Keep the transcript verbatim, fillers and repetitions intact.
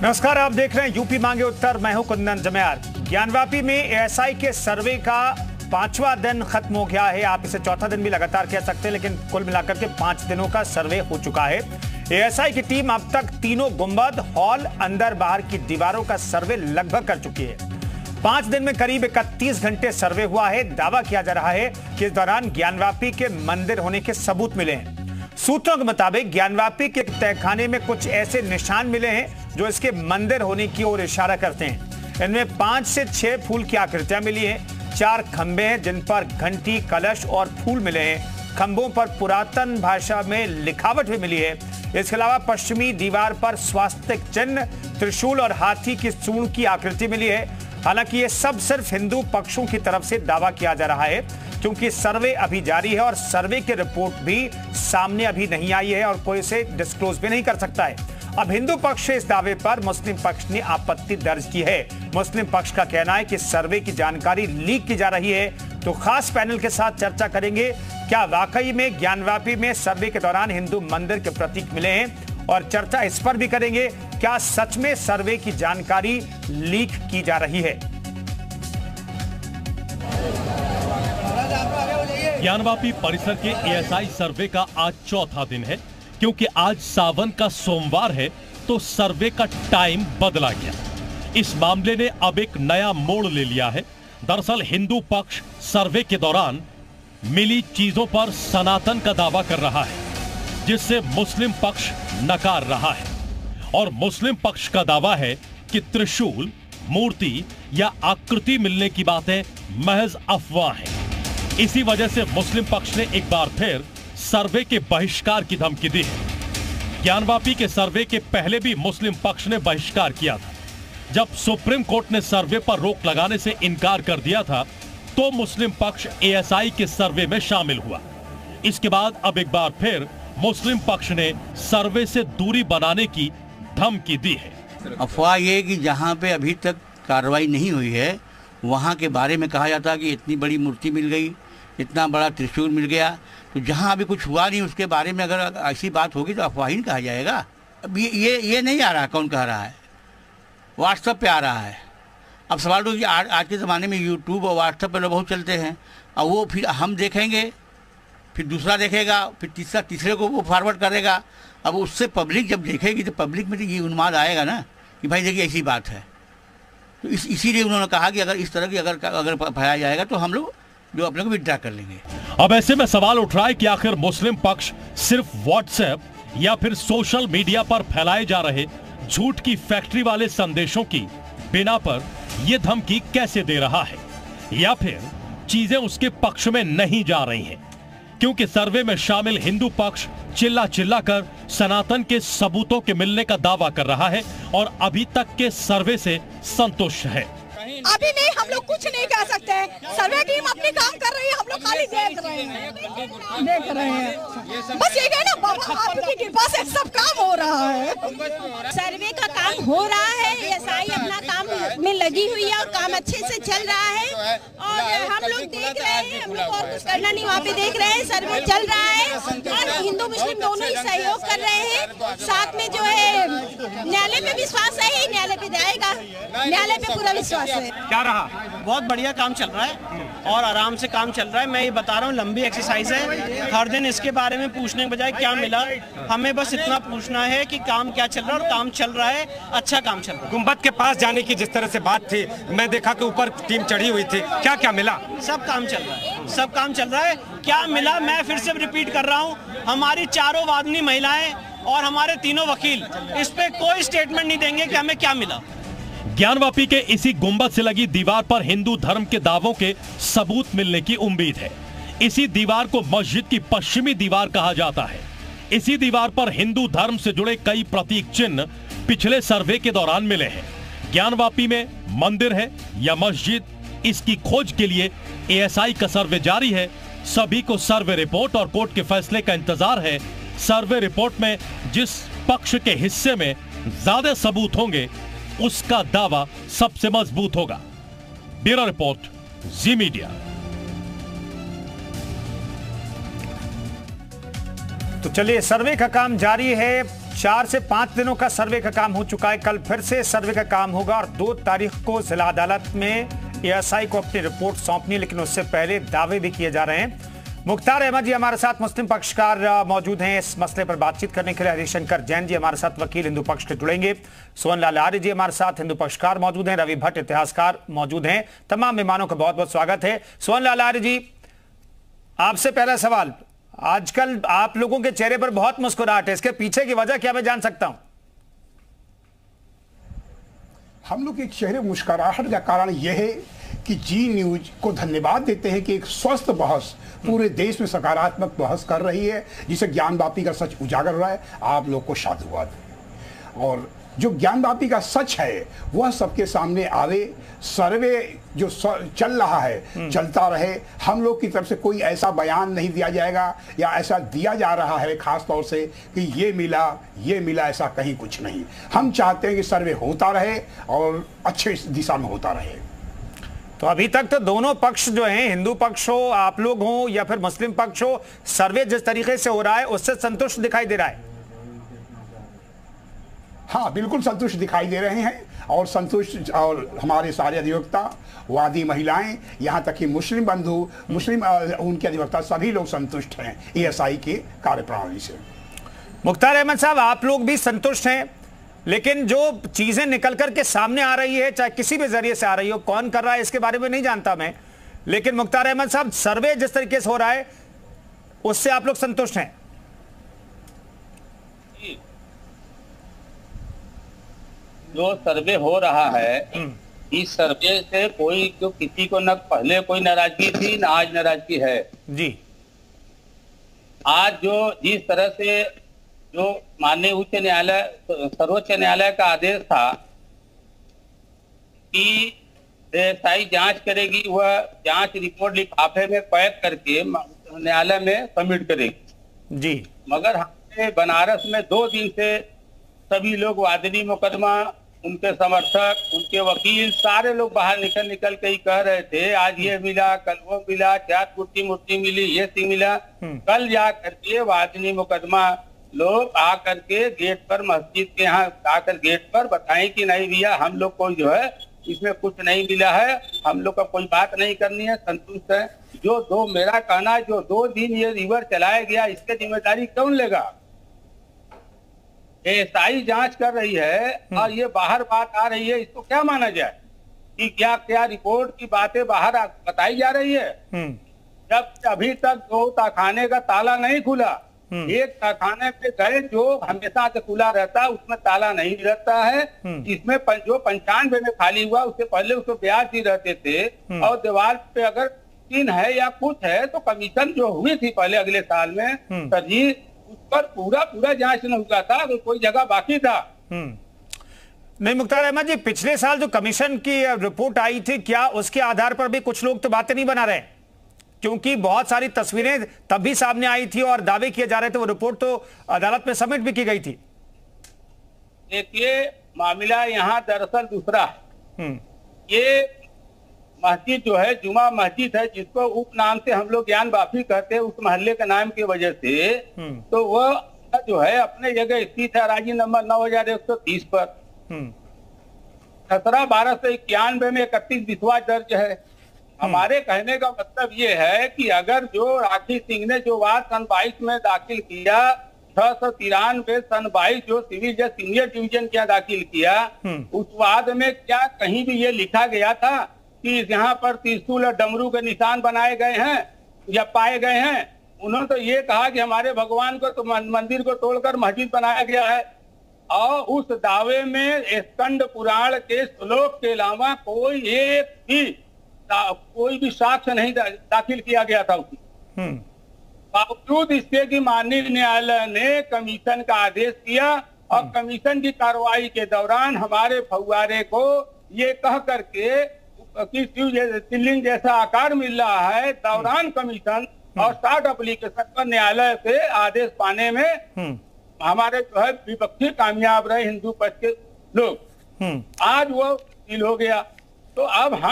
नमस्कार, आप देख रहे हैं यूपी मांगे उत्तर। मैं हूं कुंदन जमेयार। ज्ञानवापी में एएसआई के सर्वे का पांचवा दिन खत्म हो गया है। आप इसे चौथा दिन भी लगातार कह सकते हैं, लेकिन कुल मिलाकर के पांच दिनों का सर्वे हो चुका है। एएसआई की टीम अब तक तीनों गुंबद, हॉल, अंदर बाहर की दीवारों का सर्वे लगभग कर चुकी है। पांच दिन में करीब इकतीस घंटे सर्वे हुआ है। दावा किया जा रहा है कि इस दौरान ज्ञानवापी के मंदिर होने के सबूत मिले हैं। सूत्रों के मुताबिक ज्ञानवापी के तहखाने में कुछ ऐसे निशान मिले हैं जो इसके मंदिर होने की ओर इशारा करते हैं। इनमें पांच से छह फूल की आकृतियां मिली हैं। चार खंबे हैं जिन पर घंटी, कलश और फूल मिले हैं। खंभों पर पुरातन भाषा में लिखावट भी मिली है। इसके अलावा पश्चिमी दीवार पर स्वास्तिक चिन्ह, त्रिशूल और हाथी की सूंड की आकृति मिली है। हालांकि ये सब सिर्फ हिंदू पक्षों की तरफ से दावा किया जा रहा है, क्योंकि सर्वे अभी जारी है और सर्वे की रिपोर्ट भी सामने अभी नहीं आई है और कोई इसे डिस्क्लोज भी नहीं कर सकता है। अब हिंदू पक्ष से इस दावे पर मुस्लिम पक्ष ने आपत्ति दर्ज की है। मुस्लिम पक्ष का कहना है कि सर्वे की जानकारी लीक की जा रही है। तो खास पैनल के साथ चर्चा करेंगे, क्या वाकई में ज्ञानवापी में सर्वे के दौरान हिंदू मंदिर के प्रतीक मिले हैं, और चर्चा इस पर भी करेंगे, क्या सच में सर्वे की जानकारी लीक की जा रही है। ज्ञानवापी परिसर के एएसआई सर्वे का आज चौथा दिन है। क्योंकि आज सावन का सोमवार है तो सर्वे का टाइम बदला गया। इस मामले ने अब एक नया मोड़ ले लिया है। दरअसल हिंदू पक्ष सर्वे के दौरान मिली चीजों पर सनातन का दावा कर रहा है, जिससे मुस्लिम पक्ष नकार रहा है। और मुस्लिम पक्ष का दावा है कि त्रिशूल, मूर्ति या आकृति मिलने की बातें महज अफवाह हैं। इसी वजह से मुस्लिम पक्ष ने एक बार फिर सर्वे के बहिष्कार की धमकी दी है। ज्ञानवापी के सर्वे के पहले भी मुस्लिम पक्ष ने बहिष्कार किया था। जब सुप्रीम कोर्ट ने सर्वे पर रोक लगाने से इनकार कर दिया था तो मुस्लिम पक्ष एएसआई के सर्वे में शामिल हुआ। इसके बाद अब एक बार फिर मुस्लिम पक्ष ने सर्वे से दूरी बनाने की धमकी दी है। अफवाह ये कि जहां पे अभी तक कार्रवाई नहीं हुई है वहां के बारे में कहा जाता कि इतनी बड़ी मूर्ति मिल गई, इतना बड़ा त्रिशूल मिल गया। तो जहां अभी कुछ हुआ नहीं उसके बारे में अगर ऐसी बात होगी तो अफवाह ही कहा जाएगा। अब ये ये ये नहीं आ रहा, कौन कह रहा है? व्हाट्सएप पे आ रहा है। अब सवाल तो कि आज, आज के ज़माने में यूट्यूब और व्हाट्सएप पे लोग बहुत चलते हैं। और वो फिर हम देखेंगे, फिर दूसरा देखेगा, फिर तीसरा तीसरे को वो फॉरवर्ड करेगा। अब उससे पब्लिक जब देखेगी तो पब्लिक में तो ये उन्माद आएगा ना कि भाई देखिए ऐसी बात है। तो इस इसीलिए उन्होंने कहा कि अगर इस तरह की अगर अगर पाया जाएगा तो हम लोग जो अपने को विड्रा कर लेंगे। अब ऐसे में सवाल उठ रहा है कि आखिर मुस्लिम पक्ष सिर्फ व्हाट्सएप या फिर सोशल मीडिया पर फैलाए जा रहे झूठ की फैक्ट्री वाले संदेशों की बिना पर यह धमकी कैसे दे रहा है, या फिर चीजें उसके पक्ष में नहीं जा रही हैं। क्योंकि सर्वे में शामिल हिंदू पक्ष चिल्ला चिल्ला कर सनातन के सबूतों के मिलने का दावा कर रहा है और अभी तक के सर्वे से संतुष्ट है। अभी नहीं, हम लोग कुछ नहीं कह सकते हैं। सर्वे टीम अपनी काम कर रही है, हम लोग खाली देख रहे हैं देख रहे हैं बस ये है ना, बाबा आपकी कृपा से सब काम हो रहा है। सर्वे का काम हो रहा है, एएसआई अपना काम में लगी हुई है और काम अच्छे से चल रहा है। और हम लोग देख रहे हैं, हम लोग और कुछ करना नहीं, वहाँ पे देख रहे हैं, सर्वे चल रहा है और हिंदू मुस्लिम दोनों ही सहयोग कर रहे हैं। साथ में जो है न्यायालय पे विश्वास है, न्यायालय पे जाएगा, न्यायालय पे पूरा विश्वास है। क्या रहा? बहुत बढ़िया काम चल रहा है और आराम से काम चल रहा है। मैं ये बता रहा हूँ, लंबी एक्सरसाइज है। हर दिन इसके बारे में पूछने के बजाय क्या मिला, हमें बस इतना पूछना है कि काम क्या चल रहा है, और काम चल रहा है, अच्छा काम चल रहा है। गुंबद के पास जाने की जिस तरह से बात थी, मैं देखा कि ऊपर टीम चढ़ी हुई थी, क्या क्या मिला? सब काम चल रहा है, सब काम चल रहा है। क्या मिला मैं फिर से रिपीट कर रहा हूँ, हमारी चारों वादनी महिलाएं और हमारे तीनों वकील इस पे कोई स्टेटमेंट नहीं देंगे कि हमें क्या मिला। ज्ञानवापी के इसी गुंबद से लगी दीवार पर हिंदू धर्म के दावों के सबूत मिलने की उम्मीद है। इसी दीवार को मस्जिद की पश्चिमी दीवार कहा जाता है। इसी दीवार पर हिंदू धर्म से जुड़े कई प्रतीक चिन्ह पिछले सर्वे के दौरान मिले हैं। ज्ञानवापी में मंदिर है या मस्जिद, इसकी खोज के लिए एएसआई का सर्वे जारी है। सभी को सर्वे रिपोर्ट और कोर्ट के फैसले का इंतजार है। सर्वे रिपोर्ट में जिस पक्ष के हिस्से में ज्यादा सबूत होंगे उसका दावा सबसे मजबूत होगा। Bureau report, Zee Media. तो चलिए, सर्वे का काम जारी है। चार से पांच दिनों का सर्वे का काम हो चुका है। कल फिर से सर्वे का काम होगा और दो तारीख को जिला अदालत में एएसआई को अपनी रिपोर्ट सौंपनी, लेकिन उससे पहले दावे भी किए जा रहे हैं। मुख्तार अहमद जी हमारे साथ मुस्लिम पक्षकार मौजूद हैं इस मसले पर बातचीत करने के लिए। हरिशंकर जैन जी हमारे साथ वकील हिंदू पक्ष के जुड़ेंगे। सोहन लाल आर्य जी हमारे साथ हिंदू पक्षकार मौजूद हैं। रवि भट्ट इतिहासकार मौजूद हैं। तमाम मेहमानों का बहुत बहुत स्वागत है। सोहन लाल आर्य जी, आपसे पहला सवाल, आजकल आप लोगों के चेहरे पर बहुत मुस्कुराहट है, इसके पीछे की वजह क्या मैं जान सकता हूं? हम लोग के चेहरे मुस्कुराहट का कारण यह है कि जी न्यूज को धन्यवाद देते हैं कि एक स्वस्थ बहस पूरे देश में सकारात्मक बहस कर रही है, जिसे ज्ञानवापी का सच उजागर हो रहा है। आप लोग को साधुवाद। और जो ज्ञानवापी का सच है वह सबके सामने आवे। सर्वे जो चल रहा है चलता रहे। हम लोग की तरफ से कोई ऐसा बयान नहीं दिया जाएगा या ऐसा दिया जा रहा है खास तौर से कि ये मिला ये मिला, ऐसा कहीं कुछ नहीं। हम चाहते हैं कि सर्वे होता रहे और अच्छे दिशा में होता रहे। तो अभी तक तो दोनों पक्ष जो हैं, हिंदू पक्ष हो, आप लोग हो या फिर मुस्लिम पक्ष हो, सर्वे जिस तरीके से हो रहा है उससे संतुष्ट दिखाई दे रहा है? हाँ, बिल्कुल संतुष्ट दिखाई दे रहे हैं। और संतुष्ट और हमारे सारे अधिवक्ता, वादी महिलाएं, यहाँ तक कि मुस्लिम बंधु, मुस्लिम उनके अधिवक्ता सभी लोग संतुष्ट हैं एएसआई के कार्यप्रणाली से। मुख्तार अहमद साहब, आप लोग भी संतुष्ट हैं, लेकिन जो चीजें निकल करके सामने आ रही है, चाहे किसी भी जरिए से आ रही हो, कौन कर रहा है इसके बारे में नहीं जानता मैं, लेकिन मुख्तार अहमद साहब, सर्वे जिस तरीके से हो रहा है उससे आप लोग संतुष्ट हैं? जो सर्वे हो रहा है इस सर्वे से कोई जो किसी को न पहले कोई नाराजगी थी न आज नाराजगी है जी। आज जो जिस तरह से जो माननीय उच्च न्यायालय सर्वोच्च न्यायालय का आदेश था कि एएसआई जांच करेगी, वह जांच रिपोर्ट लिफाफे में पैक करके न्यायालय में सबमिट करेगी जी। मगर हमने बनारस में दो दिन से सभी लोग वादनी मुकदमा, उनके समर्थक, उनके वकील, सारे लोग बाहर निकल निकल के ही कह रहे थे आज ये मिला, कल वो मिला, क्या कुर्सी मुर्सी मिली, ये सी मिला। कल जा करके वादनी मुकदमा लोग आ करके गेट पर, मस्जिद के यहाँ आकर गेट पर बताएं कि नहीं भैया हम लोग को जो है इसमें कुछ नहीं मिला है, हम लोग का कोई बात नहीं करनी है, संतुष्ट है। जो दो मेरा कहना है, जो दो दिन ये रिवर चलाया गया इसकी जिम्मेदारी कौन लेगा? एएसआई जांच कर रही है और ये बाहर बात आ रही है, इसको क्या माना जाए कि क्या क्या रिपोर्ट की बातें बाहर बताई जा रही है? जब अभी तक दो तहखाने का ताला नहीं खुला, एक तहखाने पे गए जो हमेशा से खुला रहता है उसमें ताला नहीं रहता है, इसमें जो पंचानवे में खाली हुआ उससे पहले उसको ब्याज ही रहते थे। और दीवार पे अगर तीन है या कुछ है तो कमीशन जो हुई थी पहले अगले साल में सरजी, उस पर पूरा पूरा जांच न हुआ था, तो कोई जगह बाकी था नहीं। मुख्तार अहमद जी, पिछले साल जो कमीशन की रिपोर्ट आई थी, क्या उसके आधार पर भी कुछ लोग तो बातें नहीं बना रहे? क्योंकि बहुत सारी तस्वीरें तब भी सामने आई थी और दावे किए जा रहे थे, वो रिपोर्ट तो अदालत में सबमिट भी की गई थी। देखिए, मामला यहाँ दरअसल दूसरा है। ये मस्जिद जो है जुमा मस्जिद है, जिसको उप नाम से हम लोग ज्ञानवापी कहते हैं, उस मोहल्ले के नाम की वजह से, तो वह जो है अपने जगह स्थित है राजी नंबर नौ हजार एक सौ तीस पर। सत्रह बारह सौ इक्यानवे में इकतीस विश्वास दर्ज है। हमारे कहने का मतलब ये है कि अगर जो राखी सिंह ने जो वाद सन बाईस में दाखिल किया, छह सौ तिरानवे सन बाईस जो सिविल जज सीनियर डिवीजन क्या दाखिल किया, उस वाद में क्या कहीं भी ये लिखा गया था कि यहाँ पर त्रिशूल और डमरू के निशान बनाए गए हैं या पाए गए हैं? उन्होंने तो ये कहा कि हमारे भगवान को तो मंदिर को तोड़कर मस्जिद बनाया गया है। और उस दावे में स्कंद पुराण के श्लोक के अलावा कोई एक भी कोई भी साक्ष्य नहीं दा, दाखिल किया गया था उसमें। बावजूद इसके कि माननीय न्यायालय ने कमीशन का आदेश किया और कमीशन की कार्रवाई के दौरान हमारे फव्वारे को ये कह करके कि शिवलिंग जैसा आकार मिल रहा है, दौरान कमीशन और स्टार्ट एप्लीकेशन पर न्यायालय से आदेश पाने में हमारे जो है विपक्षी कामयाब रहे हिंदू पक्ष के लोग। आज वो डील हो गया, तो अब हम